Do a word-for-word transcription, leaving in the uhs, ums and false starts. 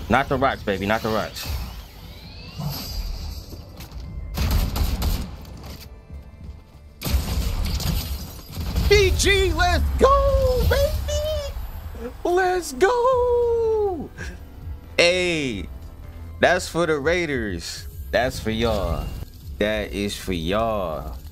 Not the rocks, baby. Not the rocks. P G, let's go, baby. Let's go. Hey, that's for the Raiders. That's for y'all. That is for y'all.